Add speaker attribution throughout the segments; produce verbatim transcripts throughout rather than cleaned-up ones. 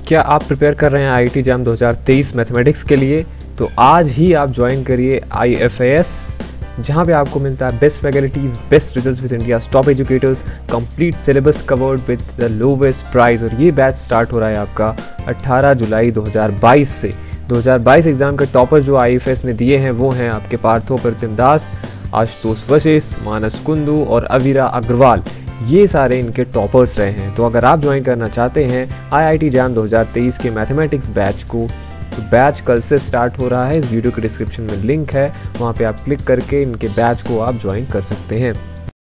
Speaker 1: क्या आप प्रिपेयर कर रहे हैं आई आई टी जैम दो हज़ार तेईस मैथमेटिक्स के लिए? तो आज ही आप ज्वाइन करिए आई एफ ए एस, जहाँ पे आपको मिलता है best faculties, best results with India top educators, complete syllabus covered with the lowest price. और ये बैच स्टार्ट हो रहा है आपका अठारह जुलाई दो हज़ार बाईस से। दो हज़ार बाईस एग्जाम के टॉपर जो आई एफ ए एस ने दिए हैं वो हैं आपके पार्थो प्रतिम दास, आशुतोष वशिष्ठ, मानस कुंदू और अवीरा अग्रवाल। ये सारे इनके टॉपर्स रहे हैं। तो अगर आप ज्वाइन करना चाहते हैं आई आई टी जैम दो हज़ार तेईस के मैथमेटिक्स बैच को, तो बैच कल से स्टार्ट हो रहा है। इस वीडियो के डिस्क्रिप्शन में लिंक है, वहाँ पे आप क्लिक करके इनके बैच को आप ज्वाइन कर सकते हैं।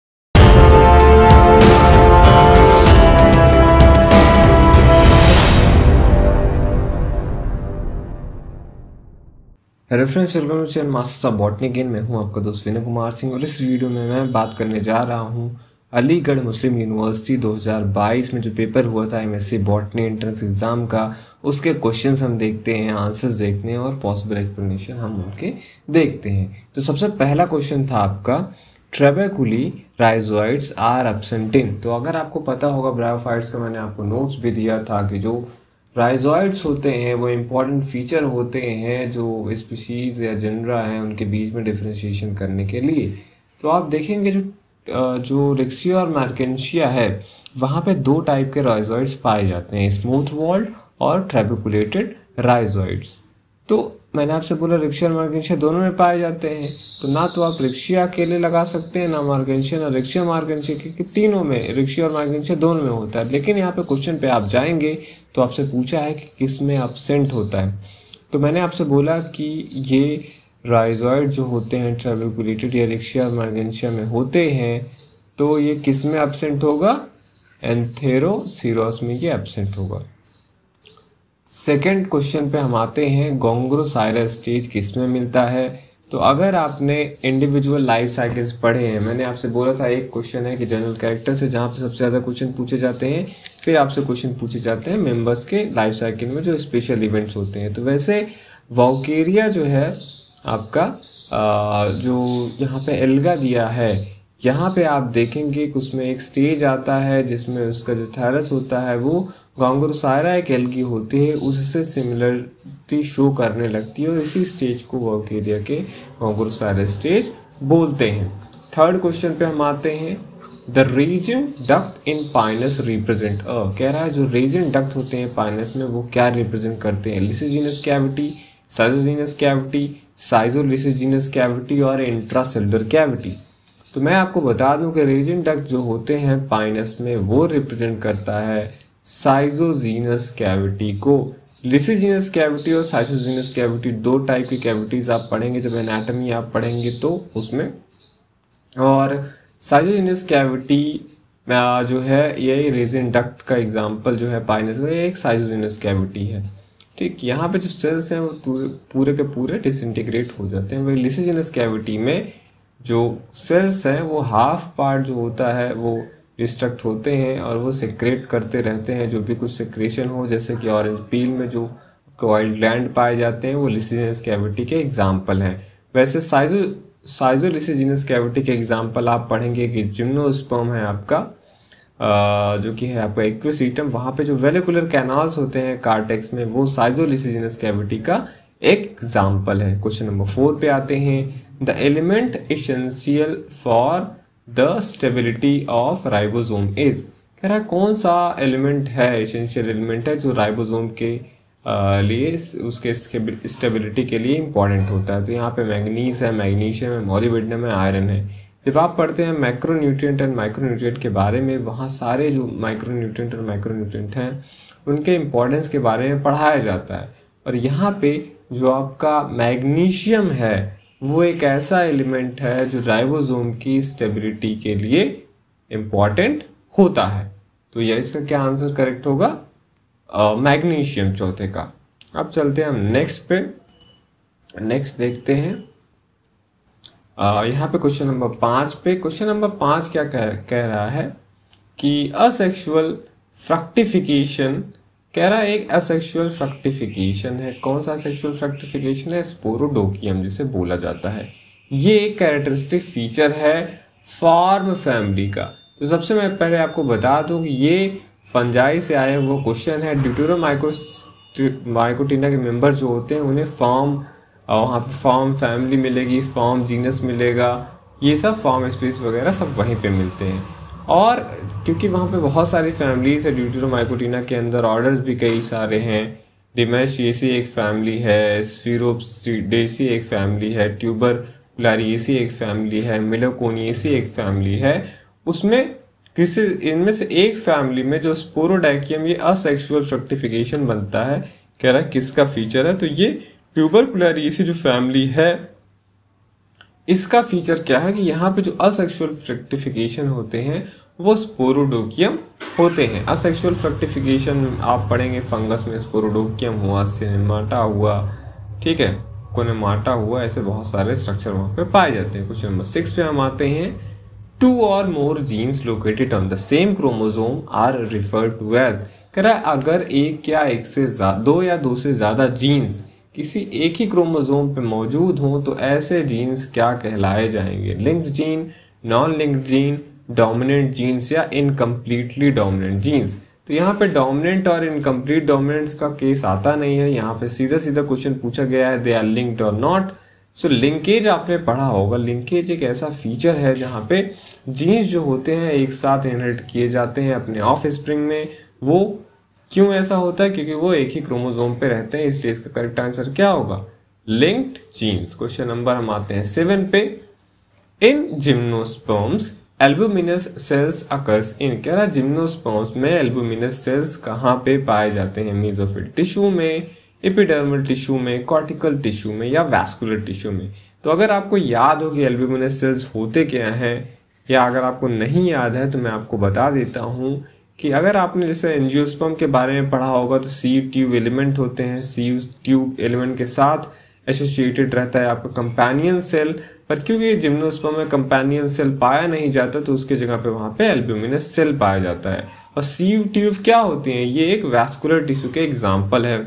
Speaker 1: Hello friends, welcome to channel masters of botany gain. मैं हूं आपका दोस्त विनय कुमार सिंह और इस वीडियो में मैं बात करने जा रहा हूं अलीगढ़ मुस्लिम यूनिवर्सिटी दो हज़ार बाईस में जो पेपर हुआ था M S C botany entrance exam का, उसके क्वेश्चंस हम देखते हैं, आंसर्स देखते हैं और पॉसिबल एक्सप्लेनेशन हम उनके देखते हैं। तो सबसे पहला क्वेश्चन था आपका, trabeculae rhizoids are absent in. तो अगर आपको पता होगा ब्रायोफाइट्स का, मैंने आपको नोट्स भी दिया था कि जो राइजोइड्स होते हैं वो इम्पॉर्टेंट फीचर होते हैं जो स्पीशीज या जनरा हैं उनके बीच में डिफ्रेंशिएशन करने के लिए। तो आप देखेंगे जो जो रिक्सिया और मार्केंशिया है वहाँ पे दो टाइप के राइजोइड्स पाए जाते हैं, स्मूथ वॉल्ड और ट्रेबेकुलेटेड राइजोइड्स। तो मैंने आपसे बोला रिक्सिया और मार्केंशिया दोनों में पाए जाते हैं, तो ना तो आप रिक्सिया अकेले लगा सकते हैं, ना मार्केंशिया, ना रिक्सिया मार्केंशिया, क्योंकि तीनों में रिक्सिया और मार्केंशिया दोनों में होता है। लेकिन यहाँ पे क्वेश्चन पे आप जाएंगे तो आपसे पूछा है कि किस में एब्सेंट होता है। तो मैंने आपसे बोला कि ये राइजोइड जो होते हैं ट्रेबेकुलेटेड या रिक्सिया और मार्केंशिया में होते हैं, तो ये किस में एब्सेंट होगा? एंथेरोसीरोस में ये एब्सेंट होगा। सेकेंड क्वेश्चन पे हम आते हैं, गोंग्रोसाइरस स्टेज किस में मिलता है? तो अगर आपने इंडिविजुअल लाइफ साइकिल्स पढ़े हैं, मैंने आपसे बोला था एक क्वेश्चन है कि जनरल कैरेक्टर से जहाँ पे सबसे ज़्यादा क्वेश्चन पूछे जाते हैं, फिर आपसे क्वेश्चन पूछे जाते हैं मेंबर्स के लाइफ साइकिल में जो स्पेशल इवेंट्स होते हैं। तो वैसे वॉल्केरिया जो है आपका आ, जो यहाँ पे एल्गा दिया है, यहाँ पे आप देखेंगे कि उसमें एक स्टेज आता है जिसमें उसका जो थैलस होता है वो गोंग्रोसाइरा एक एल्गी होती है, उससे सिमिलरिटी शो करने लगती है और इसी स्टेज को वॉल्केरिया के गोंग्रोसाइरा स्टेज बोलते हैं। थर्ड क्वेश्चन पे हम आते हैं, the resin duct in pinus represent a. कह रहा है जो रीजन डक्ट होते हैं पाइनस में वो क्या रिप्रेजेंट करते हैं? Lysigenous cavity, schizogenous cavity, schizolysigenous cavity और इंट्रासेलुलर कैविटी। तो मैं आपको बता दूं कि रीजन डक्ट जो होते हैं पाइनस में वो रिप्रेजेंट करता है साइजोजीनस कैविटी को। लिसिजिनस कैविटी और साइजोजीनस कैविटी दो टाइप की कैविटीज आप पढ़ेंगे जब एनाटॉमी आप पढ़ेंगे तो उसमें। और साइजोजीनस कैविटी जो है ये रीजन डक्ट का एग्जांपल जो है पाइनस में, एक साइजोजीनस कैविटी है। ठीक, यहाँ पे जो सेल्स हैं वो पूरे के पूरे डिसइंटीग्रेट हो जाते हैं। वही लिसिजिनस कैविटी में जो सेल्स हैं वो हाफ पार्ट जो होता है वो डिस्ट्रक्ट होते हैं और वो सेक्रेट करते रहते हैं जो भी कुछ सेक्रेशन हो, जैसे कि ऑरेंज पील में जो ऑयल ग्लैंड पाए जाते हैं वो लिसिजिनस कैविटी के एग्जाम्पल हैं। वैसे साइजो साइजोलिसिजिनस कैविटी के एग्जाम्पल आप पढ़ेंगे कि जिम्नोस्पर्म है आपका, Uh, जो कि है आपका एक्वेसिटम, वहाँ पे जो वेलिकुलर कैनाल्स होते हैं कार्टेक्स में वो साइजोलिसिजिनस कैविटी का एक एग्जाम्पल है। क्वेश्चन नंबर फोर पे आते हैं, the element essential for the stability of ribosome is. कह रहा है कौन सा एलिमेंट है, एसेंशियल एलिमेंट है जो राइबोसोम के uh, लिए उसके स्टेबिलिटी के लिए इंपॉर्टेंट होता है। तो यहाँ पे मैग्नीज है, मैग्नीशियम है, मॉलिब्डेनम है, आयरन है। जब आप पढ़ते हैं मैक्रोन्यूट्रिएंट एंड माइक्रोन्यूट्रिएंट के बारे में, वहाँ सारे जो माइक्रोन्यूट्रिएंट और माइक्रोन्यूट्रिएंट हैं उनके इम्पोर्टेंस के बारे में पढ़ाया जाता है। और यहाँ पे जो आपका मैग्नीशियम है वो एक ऐसा एलिमेंट है जो राइबोसोम की स्टेबिलिटी के लिए इम्पॉर्टेंट होता है। तो यह इसका क्या आंसर करेक्ट होगा? मैग्नीशियम चौथे का। अब चलते हैं हम नेक्स्ट पे। नेक्स्ट देखते हैं Uh, यहाँ पे क्वेश्चन नंबर पाँच पे। क्वेश्चन नंबर पाँच क्या कह, कह रहा है कि असेक्सुअल फ्रक्टिफिकेशन। कह रहा है एक असेक्सुअल फ्रक्टिफिकेशन है। कौन सा सेक्सुअल फ्रक्टिफिकेशन है? स्पोरोडोकियम जिसे बोला जाता है। ये एक कैरेक्टरिस्टिक फीचर है फॉर्म फैमिली का। तो सबसे मैं पहले आपको बता दूं कि ये फंजाई से आया हुआ क्वेश्चन है। ड्यूटेरोमाइकोटिना के मेंबर जो होते हैं उन्हें फॉर्म, वहाँ पे फॉर्म फैमिली मिलेगी, फॉर्म जीनस मिलेगा, ये सब फॉर्म स्पीसीज वगैरह सब वहीं पे मिलते हैं। और क्योंकि वहाँ पे बहुत सारी फैमिलीज है ड्यूटेरोमाइकोटिना के अंदर, ऑर्डर्स भी कई सारे हैं। डिमेशिएसी एक फैमिली है, स्फीरोप्सीडेसी एक फैमिली है, ट्यूबरकुलारिएसी एक फैमिली है, मेलाकोनिएसी एक फैमिली है। उसमें किसी इनमें से एक फैमिली में जो स्पोरोडाइकियम ये असेक्सुअल फ्रक्टिफिकेशन बनता है, कह रहा है किसका फीचर है, तो ये ट्यूबरकुलारिएसी जो फैमिली है इसका फीचर क्या है कि यहाँ पे जो असेक्सुअल फ्रक्टिफिकेशन होते हैं वो स्पोरोडोकियम होते हैं। असेक्सुअल फ्रक्टिफिकेशन आप पढ़ेंगे फंगस में, स्पोरोडोकियम हुआ, सिनेमाटा हुआ, ठीक है, कोनेमाटा हुआ, ऐसे बहुत सारे स्ट्रक्चर वहाँ पे पाए जाते हैं। क्वेश्चन नंबर सिक्स पे हम आते हैं। Two or more genes located on the same chromosome are referred to as. कह रहा है अगर एक या एक से दो या दो से ज्यादा जीन्स किसी एक ही क्रोमोसोम पे मौजूद हों तो ऐसे जीन्स क्या कहलाए जाएंगे? Linked gene, non linked gene, dominant genes या इनकम्प्लीटली डोमिनेंट जीन्स। तो यहाँ पे डोमिनेंट और इनकम्प्लीट डोमिनेंट्स का केस आता नहीं है, यहाँ पे सीधा सीधा क्वेश्चन पूछा गया है they are linked or not. So linkage आपने पढ़ा होगा, लिंकेज एक ऐसा फीचर है जहाँ पे जीन्स जो होते हैं एक साथ इनहेरिट किए जाते हैं अपने ऑफ स्प्रिंग में। वो क्यों ऐसा होता है? क्योंकि वो एक ही क्रोमोसोम पे रहते हैं, इसलिए इसका करेक्ट आंसर क्या होगा? Linked genes. क्वेश्चन नंबर हम आते हैं सेवन पे। In gymnosperms albuminous cells occurs in. कह रहा है जिम्नोस्पर्म्स में एल्बुमिनस सेल्स कहाँ पे पाए जाते हैं? मेसोफिल टिश्यू में, एपिडर्मल टिश्यू में, कॉर्टिकल टिश्यू में या वैस्कुलर टिश्यू में। तो अगर आपको याद हो कि एल्बुमिनस सेल्स होते क्या हैं, या अगर आपको नहीं याद है तो मैं आपको बता देता हूँ कि अगर आपने जैसे एंजियोस्पर्म के बारे में पढ़ा होगा तो सी ट्यूब एलिमेंट होते हैं, सी ट्यूब एलिमेंट के साथ एसोसिएटेड रहता है आपका कंपेनियन सेल। पर क्योंकि जिम्नोस्पर्म में कंपेनियन सेल पाया नहीं जाता तो उसके जगह पे वहां पे एल्ब्यूमिनस सेल पाया जाता है। और सीव ट्यूब क्या होती हैं? ये एक वैस्कुलर टिश्यू के एग्जाम्पल है।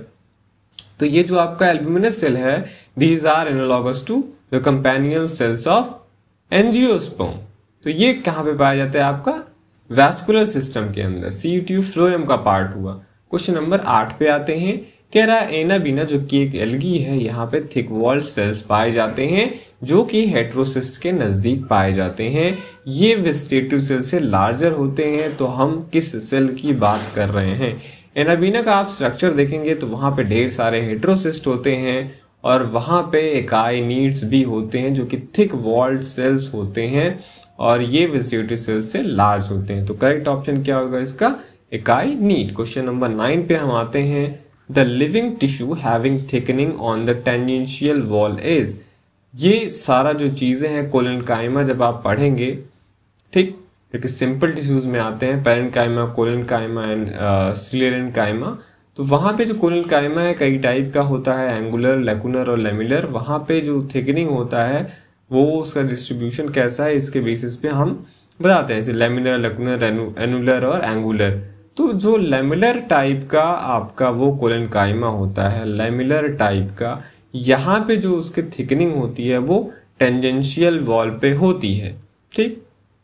Speaker 1: तो ये जो आपका एल्ब्यूमिनस सेल है, these are analogous to the companion cells of angiosperm. तो ये कहाँ पे पाया जाता है? आपका वैस्कुलर सिस्टम के अंदर। सीव ट्यूब फ्लोएम का पार्ट हुआ। क्वेश्चन नंबर आठ पे आते हैं। कह रहा है एनाबीना जो कि एक एल्गी है, यहाँ पे थिक वॉल्ड सेल्स पाए जाते हैं जो कि हेटेरोसिस्ट के नजदीक पाए जाते हैं। ये वेजिटेटिव सेल से लार्जर होते हैं। तो हम किस सेल की बात कर रहे हैं? एनाबीना का आप स्ट्रक्चर देखेंगे तो वहां पे ढेर सारे हेटेरोसिस्ट होते हैं और वहां पे एकाइनीड्स भी होते हैं जो कि थिक वॉल्ड सेल्स होते हैं, और ये वेजिटेटिव सेल्स से लार्ज होते हैं। तो करेक्ट ऑप्शन क्या होगा इसका? एकाइनीड। क्वेश्चन नंबर नाइन पे हम आते हैं। The living tissue having thickening on the tangential wall is. ये सारा जो चीजें हैं कोलेनकाइमा जब आप पढ़ेंगे, ठीक, क्योंकि सिंपल टिश्यूज में आते हैं पेरेन्काइमा, कोलेनकाइमा एंड स्क्लेरेन्काइमा। तो वहां पे जो कोलेनकाइमा है कई टाइप का होता है, एंगुलर, लेकुनर और लेमिलर। वहां पे जो थिकनिंग होता है वो उसका डिस्ट्रीब्यूशन कैसा है इसके बेसिस पे हम बताते हैं, जैसे लेमिनर, लेकुनर, एनुलर और एंगुलर। तो जो लेमिलर टाइप का आपका वो कोलेनकाइमा होता है, लेमिलर टाइप का, यहाँ पे जो उसकी थिकनिंग होती है वो टेंजेंशियल वॉल पे होती है, ठीक।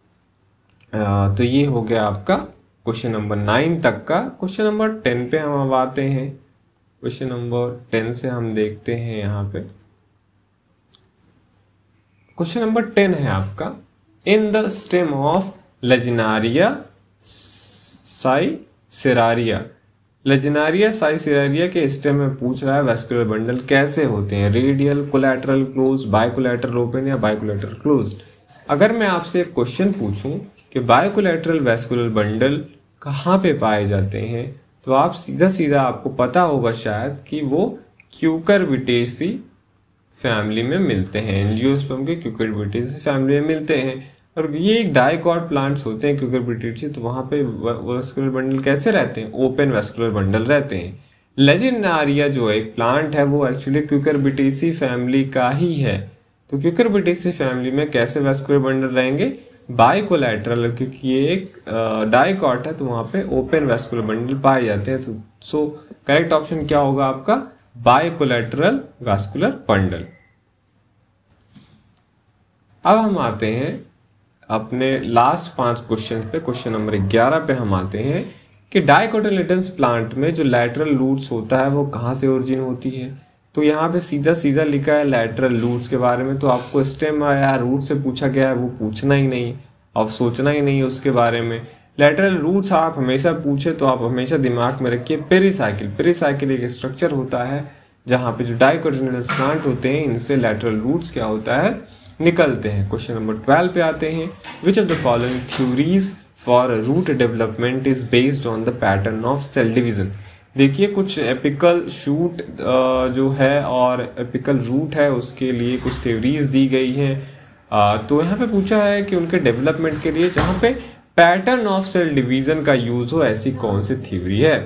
Speaker 1: तो ये हो गया आपका क्वेश्चन नंबर नाइन तक का। क्वेश्चन नंबर टेन पे हम अब आते हैं। क्वेश्चन नंबर टेन से हम देखते हैं यहाँ पे। क्वेश्चन नंबर टेन है आपका, in the stem of lagenaria siceraria. Lagenaria siceraria के स्टेम में पूछ रहा है वैस्कुलर बंडल कैसे होते हैं? Radial, collateral close, bicollateral open या बाइकोलैटरल क्लोज्ड। अगर मैं आपसे एक क्वेश्चन पूछूं कि बाइकोलैटरल वैस्कुलर बंडल कहाँ पे पाए जाते हैं, तो आप सीधा सीधा आपको पता होगा शायद कि वो क्यूकरबिटेसी फैमिली में मिलते हैं। एंजियोस्पर्म के क्यूकरबिटेसी फैमिली में मिलते हैं, और ये डाइकॉट प्लांट्स होते हैं क्यूकरबिटेसी। तो वहां पे वैस्कुलर बंडल कैसे रहते हैं? ओपन वैस्कुलर बंडल रहते हैं। लेजिनारिया जो एक प्लांट है वो एक्चुअली क्यूकरबिटेसी फैमिली का ही है। तो क्यूकरबिटेसी फैमिली में कैसे वैस्कुलर बंडल रहेंगे? बाइकोलैटरल, क्योंकि ये एक डाइकॉट है तो वहां पे ओपन वैस्कुलर बंडल पाए जाते हैं। तो सो करेक्ट ऑप्शन क्या होगा आपका? Bicollateral vascular bundle. अब हम आते हैं अपने लास्ट पांच क्वेश्चन पे। क्वेश्चन नंबर ग्यारह पे हम आते हैं कि डाइकोटिलेडन्स प्लांट में जो लैटरल रूट्स होता है वो कहाँ से ओरिजिन होती है। तो यहाँ पे सीधा सीधा लिखा है लैटरल रूट्स के बारे में, तो आपको स्टेम या रूट से पूछा गया है वो पूछना ही नहीं, अब सोचना ही नहीं उसके बारे में। लैटरल रूट्स आप हमेशा पूछे तो आप हमेशा दिमाग में रखिए पेरिसाइकिल। पेरिसाइकिल एक स्ट्रक्चर होता है जहाँ पे जो डाइकोटिलेडन्स प्लांट होते हैं इनसे लैटरल रूट्स क्या होता है निकलते हैं। क्वेश्चन नंबर ट्वेल्व पे आते हैं। Which of the following theories for root development is based on the pattern of cell division. देखिए कुछ एपिकल शूट जो है और एपिकल रूट है उसके लिए कुछ थ्योरीज दी गई हैं। तो यहाँ पे पूछा है कि उनके डेवलपमेंट के लिए जहाँ पे पैटर्न ऑफ सेल डिवीजन का यूज हो ऐसी कौन सी थ्योरी है।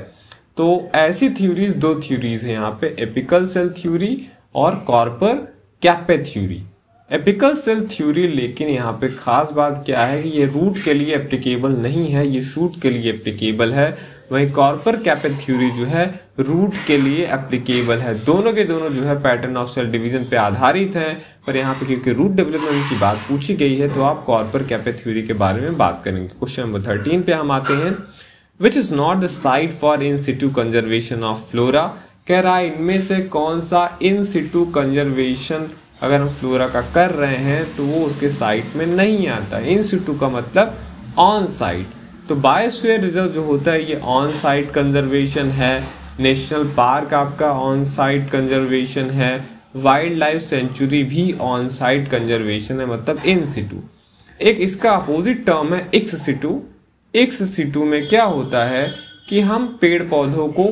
Speaker 1: तो ऐसी थ्योरीज दो थ्योरीज हैं यहाँ पे, एपिकल सेल थ्योरी और korper kappe theory. Apical cell theory लेकिन यहाँ पे खास बात क्या है कि ये रूट के लिए एप्लीकेबल नहीं है, ये शूट के लिए एप्लीकेबल है। वहीं कॉर्पर कैपे थ्योरी जो है रूट के लिए एप्लीकेबल है। दोनों के दोनों जो है पैटर्न ऑफ सेल डिवीजन पे आधारित हैं, पर यहाँ पे क्योंकि रूट डेवलपमेंट की बात पूछी गई है तो आप कॉर्पर कैपे थ्योरी के बारे में बात करेंगे। क्वेश्चन नंबर थर्टीन पे हम आते हैं। Which is not the site for in situ conservation of flora. कह रहा है इनमें से कौन सा इन सिटू कंजर्वेशन अगर हम फ्लोरा का कर रहे हैं तो वो उसके साइट में नहीं आता। इन सिटू का मतलब ऑन साइट, तो बायोस्फीयर रिजर्व जो होता है ये ऑन साइट कंजर्वेशन है। नेशनल पार्क आपका ऑन साइट कंजर्वेशन है। वाइल्ड लाइफ सेंचुरी भी ऑन साइट कंजर्वेशन है, मतलब इन सिटू। एक इसका अपोजिट टर्म है एक्स सिटू। एक्स सिटू में क्या होता है कि हम पेड़ पौधों को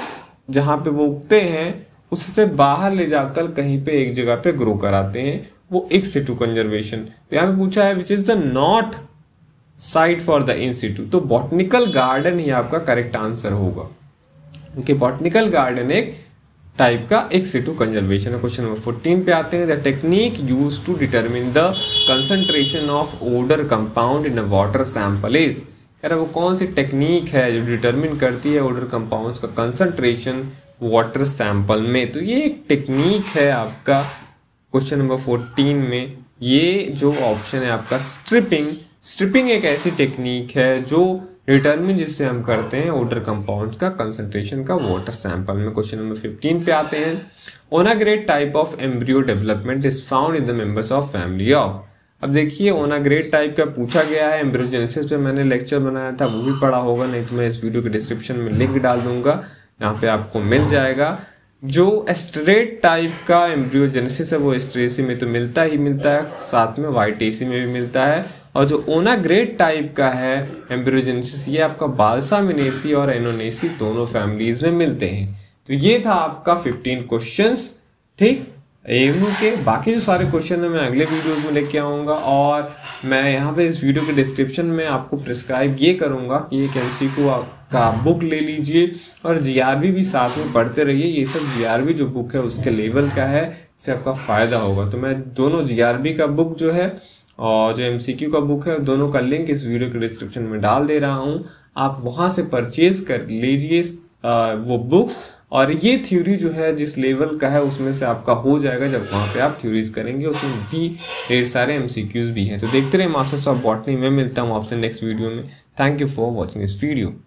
Speaker 1: जहाँ पे वो उगते हैं उससे बाहर ले जाकर कहीं पे एक जगह पे ग्रो कराते हैं, वो एक्स सिटू कंजर्वेशन। तो यहाँ पे पूछा है which is the not site for the in situ, तो बॉटनिकल गार्डन ही आपका करेक्ट आंसर होगा, क्योंकि बॉटनिकल गार्डन एक टाइप का एक्स सिटू कंजर्वेशन है। क्वेश्चन नंबर फोर्टीन पे आते हैं। The technique use to determine the concentration of odour compound in a water sample is. कह रहा वो कौन सी टेक्निक है जो डिटरमिन करती है ओडर कंपाउंड्स का कंसंट्रेशन वाटर सैंपल में। तो ये एक टेक्निक है आपका क्वेश्चन नंबर फोर्टीन में, ये जो ऑप्शन है आपका स्ट्रिपिंग। स्ट्रिपिंग एक ऐसी टेक्निक है जो डिटरमिन जिससे हम करते हैं ओडर कंपाउंड्स का कंसंट्रेशन का वाटर सैंपल में। क्वेश्चन नंबर फिफ्टीन पे आते हैं। Onagrad type of embryo development is found in the members of family of. अब देखिए ओनाग्रेड टाइप का पूछा गया है। एम्ब्रियोजेनेसिस पे मैंने लेक्चर बनाया था, वो भी पढ़ा होगा, नहीं तो मैं इस वीडियो के डिस्क्रिप्शन में लिंक डाल दूंगा, यहाँ पे आपको मिल जाएगा। जो स्ट्रेट टाइप का एम्ब्रियोजेनेसिस है वो स्ट्रेसी में तो मिलता ही मिलता है, साथ में वाइटेसी में भी मिलता है। और जो ओनाग्रेड टाइप का है एम्ब्रियोजेनेसिस ये आपका बाल्सामिनेसी और एनोनेसी दोनों फैमिलीज में मिलते हैं। तो ये था आपका फिफ्टीन क्वेश्चंस, ठीक। एएमयू के बाकी जो सारे क्वेश्चन है मैं अगले वीडियोस में लेके आऊँगा, और मैं यहाँ पे इस वीडियो के डिस्क्रिप्शन में आपको प्रिस्क्राइब ये करूँगा कि एक एमसीक्यू का बुक ले लीजिए और जीआरबी भी साथ में पढ़ते रहिए। ये सब जीआरबी जो बुक है उसके लेवल का है, इससे आपका फायदा होगा। तो मैं दोनों जीआरबी का बुक जो है और जो एमसीक्यू का बुक है दोनों का लिंक इस वीडियो के डिस्क्रिप्शन में डाल दे रहा हूँ, आप वहाँ से परचेज कर लीजिए वो बुक्स। और ये थ्योरी जो है जिस लेवल का है उसमें से आपका हो जाएगा जब वहाँ पे आप थ्योरीज करेंगे, उसमें भी ढेर सारे एमसीक्यूज भी हैं। तो देखते रहे मास्टर्स ऑफ बॉटनी में। मिलता हूँ आपसे नेक्स्ट वीडियो में। Thank you for watching this video.